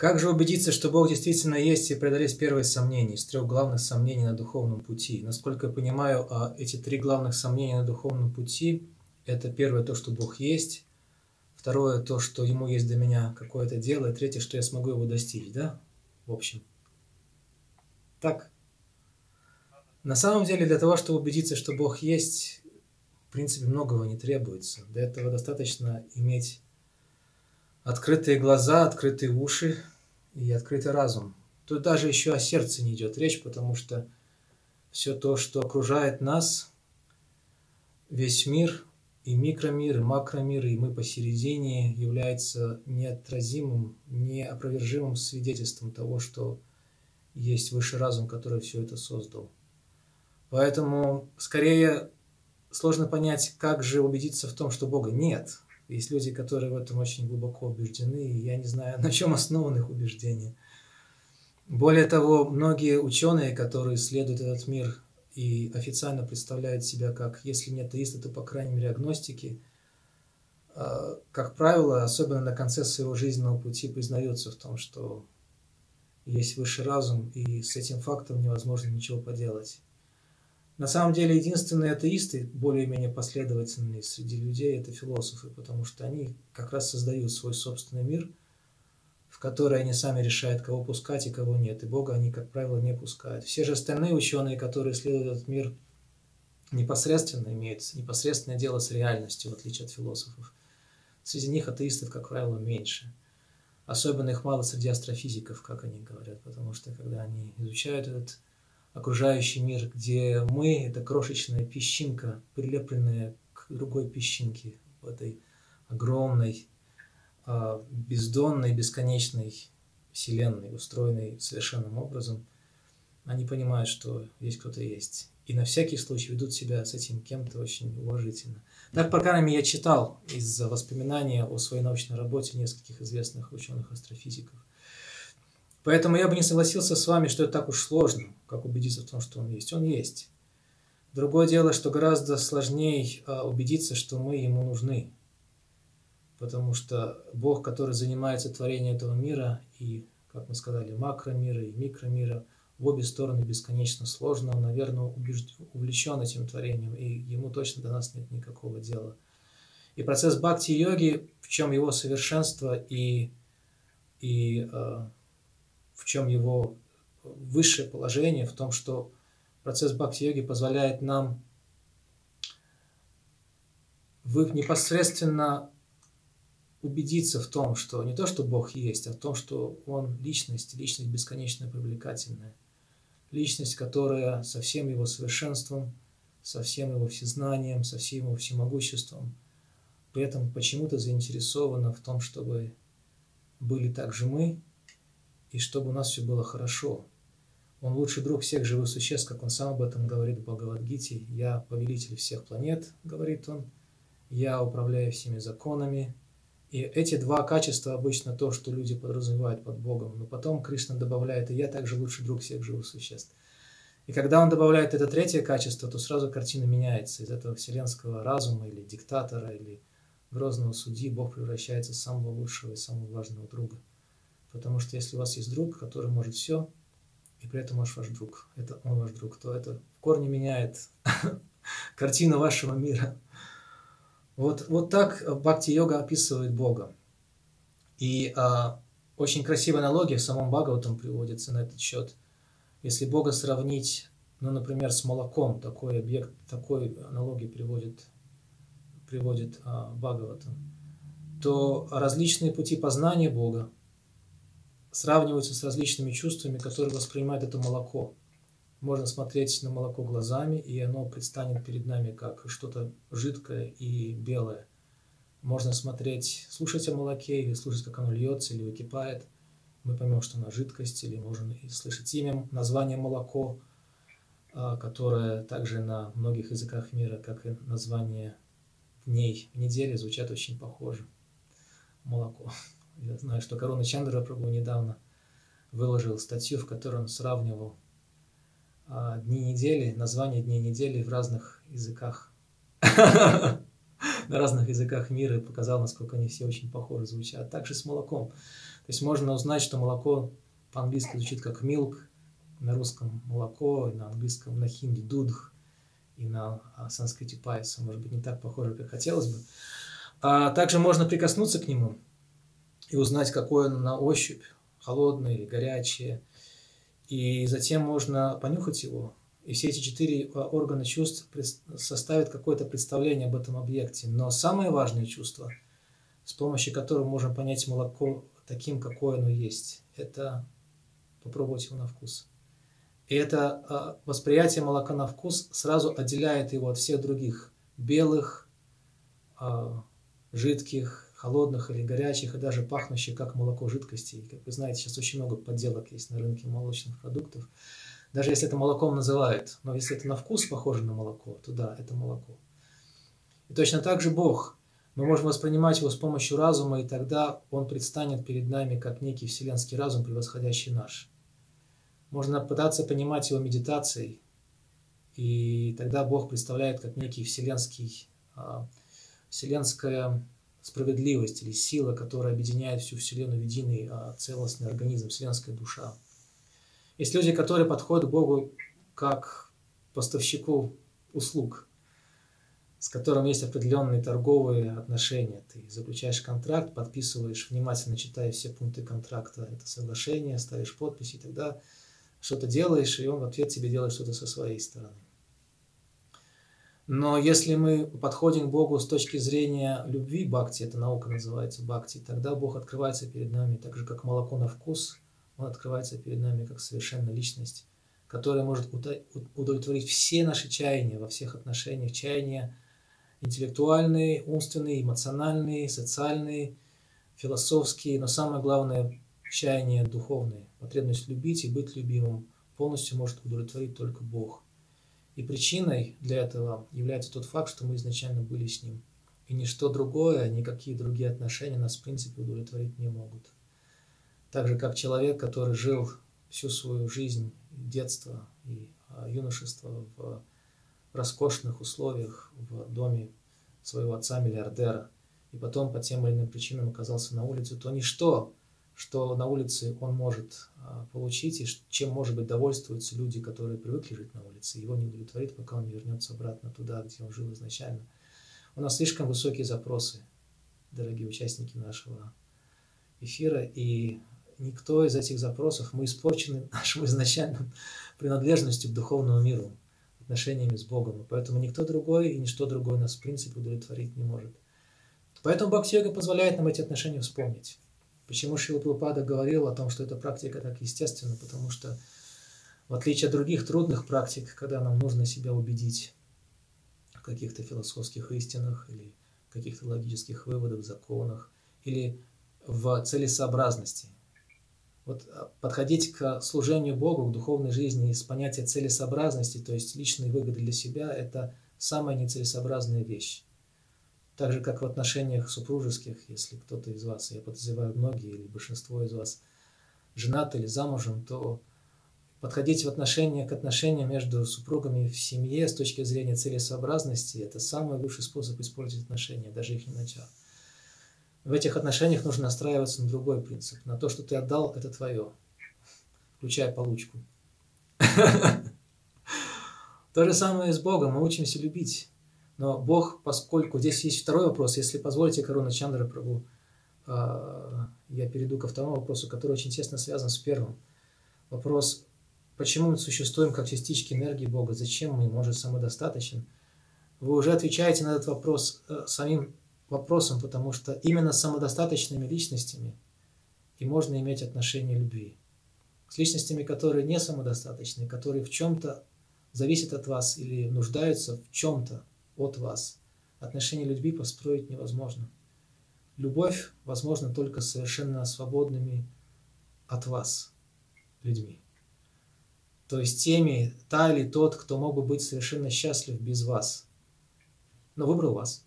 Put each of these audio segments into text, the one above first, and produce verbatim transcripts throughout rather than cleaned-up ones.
Как же убедиться, что Бог действительно есть, и преодолеть первые сомнения из трех главных сомнений на духовном пути? Насколько я понимаю, эти три главных сомнения на духовном пути – это первое, то, что Бог есть, второе, то, что Ему есть до меня какое-то дело, и третье, что я смогу Его достичь, да? В общем. Так. На самом деле, для того, чтобы убедиться, что Бог есть, в принципе, многого не требуется. Для этого достаточно иметь открытые глаза, открытые уши и открытый разум. Тут даже еще о сердце не идет речь, потому что все то, что окружает нас, весь мир, и микромир, и макромир, и мы посередине, является неотразимым, неопровержимым свидетельством того, что есть высший разум, который все это создал. Поэтому скорее сложно понять, как же убедиться в том, что Бога нет. Есть люди, которые в этом очень глубоко убеждены, и я не знаю, на чем основаны их убеждения. Более того, многие ученые, которые исследуют этот мир и официально представляют себя как, если не атеисты, то, по крайней мере, агностики, как правило, особенно на конце своего жизненного пути, признаются в том, что есть высший разум, и с этим фактом невозможно ничего поделать. На самом деле, единственные атеисты, более-менее последовательные среди людей, это философы, потому что они как раз создают свой собственный мир, в который они сами решают, кого пускать и кого нет. И Бога они, как правило, не пускают. Все же остальные ученые, которые исследуют этот мир, непосредственно имеют непосредственное дело с реальностью, в отличие от философов. Среди них атеистов, как правило, меньше. Особенно их мало среди астрофизиков, как они говорят, потому что когда они изучают этот окружающий мир, где мы – это крошечная песчинка, прилепленная к другой песчинке в этой огромной, бездонной, бесконечной вселенной, устроенной совершенным образом, они понимают, что есть кто-то есть. И на всякий случай ведут себя с этим кем-то очень уважительно. Так, по крайней мере, я читал из воспоминания о своей научной работе нескольких известных ученых-астрофизиков. Поэтому я бы не согласился с вами, что это так уж сложно, как убедиться в том, что он есть. Он есть. Другое дело, что гораздо сложнее убедиться, что мы ему нужны. Потому что Бог, который занимается творением этого мира, и, как мы сказали, макромира и микромира, в обе стороны бесконечно сложно, он, наверное, убежд... увлечен этим творением, и ему точно до нас нет никакого дела. И процесс бхакти-йоги, в чем его совершенство и, и э, в чем его высшее положение, в том, что процесс бхакти-йоги позволяет нам непосредственно убедиться в том, что не то, что Бог есть, а в том, что Он личность, личность бесконечно привлекательная. Личность, которая со всем его совершенством, со всем его всезнанием, со всем его всемогуществом, при этом почему-то заинтересована в том, чтобы были также мы, и чтобы у нас все было хорошо. Он лучший друг всех живых существ, как он сам об этом говорит в Бхагавад-гите. «Я повелитель всех планет», говорит он, «я управляю всеми законами». И эти два качества обычно то, что люди подразумевают под Богом. Но потом Кришна добавляет: «И я также лучший друг всех живых существ». И когда он добавляет это третье качество, то сразу картина меняется. Из этого вселенского разума или диктатора, или грозного судьи Бог превращается в самого лучшего и самого важного друга. Потому что если у вас есть друг, который может все, и при этом ваш друг, это он ваш друг, то это в корне меняет картину вашего мира. Вот, вот так бхакти-йога описывает Бога. И а, очень красивая аналогия в самом Бхагаватам приводится на этот счет. Если Бога сравнить, ну, например, с молоком, такой объект, такой аналогии приводит, приводит а, Бхагаватам, то различные пути познания Бога сравниваются с различными чувствами, которые воспринимает это молоко. Можно смотреть на молоко глазами, и оно предстанет перед нами как что-то жидкое и белое. Можно смотреть, слушать о молоке, или слушать, как оно льется или выкипает. Мы поймем, что оно жидкость, или можем слышать имя, название молоко, которое также на многих языках мира, как и название дней недели, звучат очень похоже. Молоко. Я знаю, что Каруна Чандра Прабху недавно выложил статью, в которой он сравнивал дни недели, названия дней недели в разных языках, на разных языках мира, и показал, насколько они все очень похоже звучат. Также с молоком. есть можно узнать, что молоко по-английски звучит как milk, на русском молоко, и на английском, на хинди дудх, и на санскрите пайса. Может быть, не так похоже, как хотелось бы. А также можно прикоснуться к нему и узнать, какое оно на ощупь, холодное или горячее. И затем можно понюхать его. И все эти четыре органа чувств составят какое-то представление об этом объекте. Но самое важное чувство, с помощью которого можем понять молоко таким, какое оно есть, это попробовать его на вкус. И это восприятие молока на вкус сразу отделяет его от всех других белых, жидких, холодных или горячих, и даже пахнущих, как молоко, жидкостей. Как вы знаете, сейчас очень много подделок есть на рынке молочных продуктов. Даже если это молоком называют, но если это на вкус похоже на молоко, то да, это молоко. И точно так же Бог. Мы можем воспринимать его с помощью разума, и тогда он предстанет перед нами как некий вселенский разум, превосходящий наш. Можно пытаться понимать его медитацией, и тогда Бог представляет как некий вселенский, вселенская справедливость или сила, которая объединяет всю Вселенную в единый целостный организм, вселенская душа. Есть люди, которые подходят к Богу как поставщику услуг, с которым есть определенные торговые отношения. Ты заключаешь контракт, подписываешь, внимательно читая все пункты контракта, это соглашение, ставишь подпись, и тогда что-то делаешь, и он в ответ тебе делает что-то со своей стороны. Но если мы подходим к Богу с точки зрения любви, бхакти, эта наука называется бхакти, тогда Бог открывается перед нами так же, как молоко на вкус, Он открывается перед нами как совершенная личность, которая может удовлетворить все наши чаяния во всех отношениях, чаяния интеллектуальные, умственные, эмоциональные, социальные, философские, но самое главное – чаяния духовные. Потребность любить и быть любимым полностью может удовлетворить только Бог. И причиной для этого является тот факт, что мы изначально были с Ним. И ничто другое, никакие другие отношения нас в принципе удовлетворить не могут. Так же, как человек, который жил всю свою жизнь, детство и юношество в роскошных условиях в доме своего отца-миллиардера, и потом по тем или иным причинам оказался на улице, то ничто, что на улице он может получить, и чем, может быть, довольствуются люди, которые привыкли жить на улице, его не удовлетворит, пока он не вернется обратно туда, где он жил изначально. У нас слишком высокие запросы, дорогие участники нашего эфира, и никто из этих запросов, мы испорчены нашим изначальным принадлежностью к духовному миру, отношениями с Богом, и поэтому никто другой и ничто другое нас в принципе удовлетворить не может. Поэтому бхакти-йога позволяет нам эти отношения вспомнить. Почему Шрила Прабхупада говорил о том, что эта практика так естественна? Потому что, в отличие от других трудных практик, когда нам нужно себя убедить в каких-то философских истинах или каких-то логических выводах, законах, или в целесообразности. Вот подходить к служению Богу, к духовной жизни с понятия целесообразности, то есть личной выгоды для себя, это самая нецелесообразная вещь. Так же, как в отношениях супружеских, если кто-то из вас, я подозреваю многие или большинство из вас, женаты или замужем, то подходить в отношениях к отношениям между супругами в семье с точки зрения целесообразности – это самый лучший способ использовать отношения, даже их не начав. В этих отношениях нужно настраиваться на другой принцип, на то, что ты отдал, это твое, включая получку. То же самое и с Богом, мы учимся любить. Но Бог, поскольку здесь есть второй вопрос, если позволите, Каруна Чандра Прабху, я перейду ко второму вопросу, который очень тесно связан с первым. Вопрос, почему мы существуем как частички энергии Бога, зачем мы, может, самодостаточен? Вы уже отвечаете на этот вопрос самим вопросом, потому что именно с самодостаточными личностями и можно иметь отношение любви. С личностями, которые не самодостаточны, которые в чем-то зависят от вас или нуждаются в чем-то от вас, отношения любви построить невозможно. Любовь возможна только с совершенно свободными от вас людьми. То есть теми, та или тот, кто мог бы быть совершенно счастлив без вас, но выбрал вас.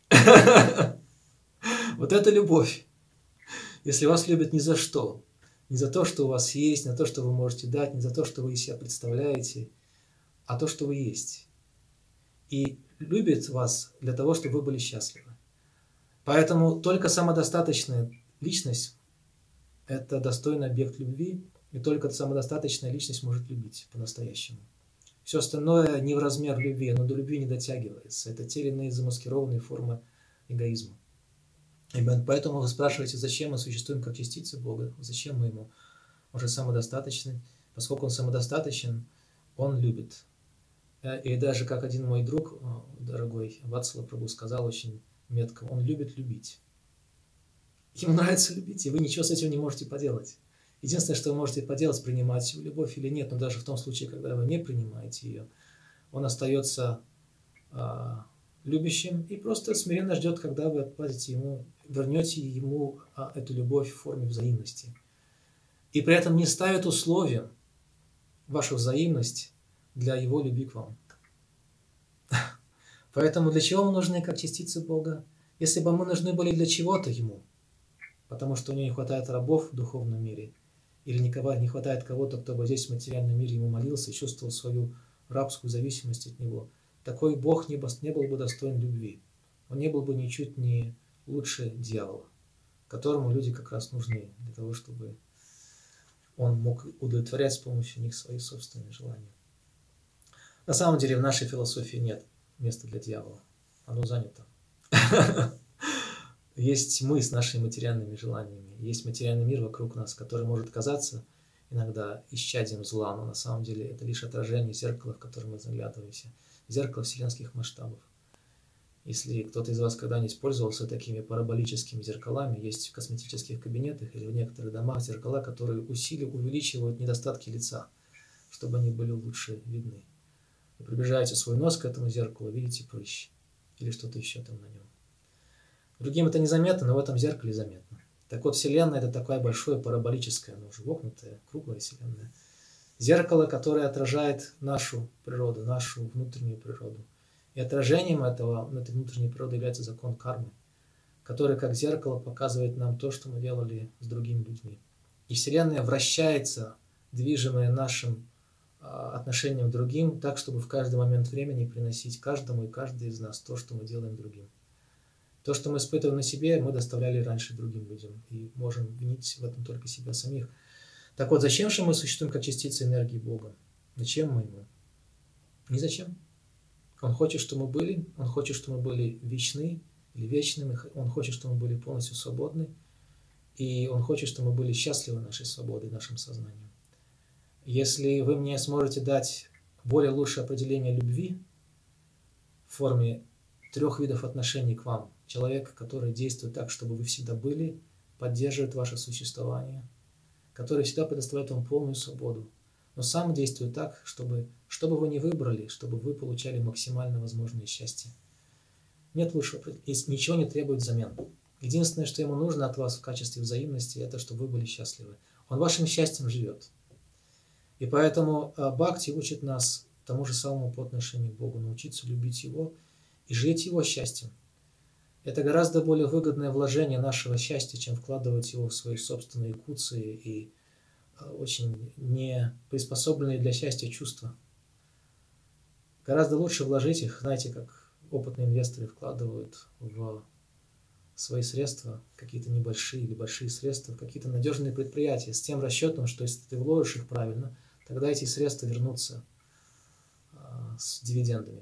Вот это любовь. Если вас любят не за что, не за то, что у вас есть, не за то, что вы можете дать, не за то, что вы из себя представляете, а то, что вы есть. И любит вас для того, чтобы вы были счастливы. Поэтому только самодостаточная личность это достойный объект любви, и только самодостаточная личность может любить по-настоящему. Все остальное не в размер любви, оно до любви не дотягивается. Это те или иные замаскированные формы эгоизма. И поэтому вы спрашиваете, зачем мы существуем как частицы Бога, зачем мы Ему? Он же самодостаточный. Поскольку Он самодостаточен, Он любит. И даже как один мой друг, дорогой Вацлав Прабху, сказал очень метко, он любит любить. Ему нравится любить, и вы ничего с этим не можете поделать. Единственное, что вы можете поделать, принимать его любовь или нет, но даже в том случае, когда вы не принимаете ее, он остается а, любящим и просто смиренно ждет, когда вы отплатите ему, вернете ему а, эту любовь в форме взаимности. И при этом не ставит условием вашу взаимность для его любви к вам. Поэтому для чего мы нужны как частицы Бога? Если бы мы нужны были для чего-то ему, потому что у него не хватает рабов в духовном мире, или никого, не хватает кого-то, кто бы здесь в материальном мире ему молился и чувствовал свою рабскую зависимость от него, такой Бог не был бы достоин любви. Он не был бы ничуть не лучше дьявола, которому люди как раз нужны для того, чтобы он мог удовлетворять с помощью них свои собственные желания. На самом деле в нашей философии нет места для дьявола. Оно занято. Есть мы с нашими материальными желаниями. Есть материальный мир вокруг нас, который может казаться иногда исчадием зла, но на самом деле это лишь отражение зеркала, в которое мы заглядываемся. Зеркало вселенских масштабов. Если кто-то из вас когда-нибудь пользовался такими параболическими зеркалами, есть в косметических кабинетах или в некоторых домах зеркала, которые усиливают, увеличивают недостатки лица, чтобы они были лучше видны. Вы приближаете свой нос к этому зеркалу, видите прыщ или что-то еще там на нем. Другим это незаметно, но в этом зеркале заметно. Так вот, Вселенная – это такое большое параболическое, оно уже вогнутое, круглая Вселенная. Зеркало, которое отражает нашу природу, нашу внутреннюю природу. И отражением этого, этой внутренней природы является закон кармы, который как зеркало показывает нам то, что мы делали с другими людьми. И Вселенная вращается, движимая нашим отношением к другим, так, чтобы в каждый момент времени приносить каждому и каждой из нас то, что мы делаем другим. То, что мы испытываем на себе, мы доставляли раньше другим людям. И можем винить в этом только себя самих. Так вот, зачем же мы существуем как частицы энергии Бога? Зачем мы Ему? Ни зачем. Он хочет, чтобы мы были, Он хочет, чтобы мы были вечны или вечными, Он хочет, чтобы мы были полностью свободны, и Он хочет, чтобы мы были счастливы нашей свободой, нашим сознанием. Если вы мне сможете дать более лучшее определение любви в форме трех видов отношений к вам, человека, который действует так, чтобы вы всегда были, поддерживает ваше существование, который всегда предоставляет вам полную свободу, но сам действует так, чтобы, что бы вы ни выбрали, чтобы вы получали максимально возможное счастье. Нет лучшего, ничего не требует взамен. Единственное, что ему нужно от вас в качестве взаимности, это чтобы вы были счастливы. Он вашим счастьем живет. И поэтому Бхакти учит нас тому же самому по отношению к Богу, научиться любить Его и жить Его счастьем. Это гораздо более выгодное вложение нашего счастья, чем вкладывать его в свои собственные куцы и очень не приспособленные для счастья чувства. Гораздо лучше вложить их, знаете, как опытные инвесторы вкладывают в свои средства, какие-то небольшие или большие средства, в какие-то надежные предприятия, с тем расчетом, что если ты вложишь их правильно, тогда эти средства вернутся с дивидендами.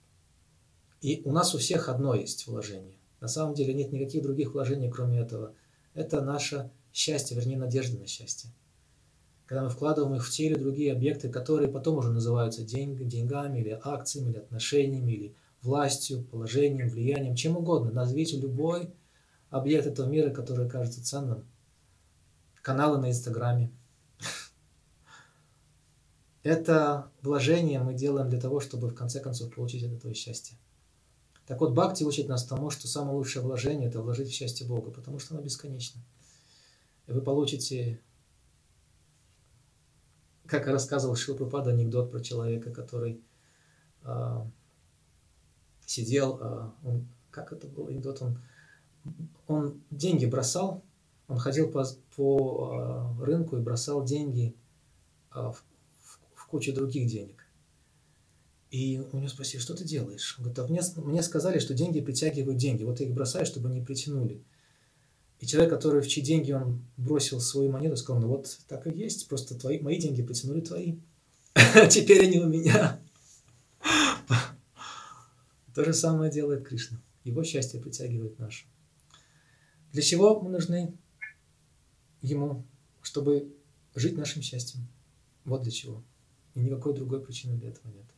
И у нас у всех одно есть вложение. На самом деле нет никаких других вложений, кроме этого. Это наше счастье, вернее, надежда на счастье. Когда мы вкладываем их в те или другие объекты, которые потом уже называются деньги, деньгами, или акциями, или отношениями, или властью, положением, влиянием, чем угодно. Назовите любой объект этого мира, который кажется ценным. Каналы на Инстаграме. Это вложение мы делаем для того, чтобы в конце концов получить от этого счастье. Так вот, Бхакти учит нас тому, что самое лучшее вложение – это вложить в счастье Бога, потому что оно бесконечно. И вы получите, как рассказывал Шрила Прабхупада, анекдот про человека, который э, сидел, э, он, как это был анекдот, он, он деньги бросал, он ходил по, по э, рынку и бросал деньги э, в, в, в кучу других денег. И у него спросили, что ты делаешь? Он говорит, а мне, мне сказали, что деньги притягивают деньги. Вот я их бросаю, чтобы они притянули. И И человек, который в чьи деньги он бросил свою монету, сказал, ну вот так и есть, просто твои, мои деньги притянули твои. Теперь они у меня. То же самое делает Кришна. Его счастье притягивает наше. Для чего мы нужны ему? Чтобы жить нашим счастьем. Вот для чего. И никакой другой причины для этого нет.